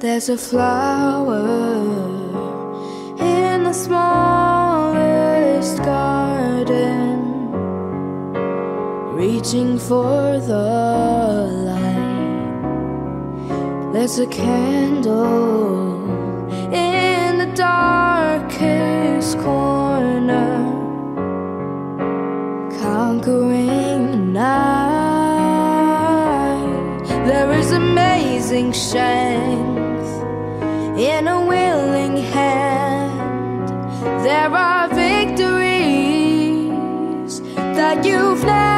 There's a flower in the smallest garden, reaching for the light. There's a candle in the darkest corner, conquering the night. There is amazing strength in a willing hand. There are victories that you've never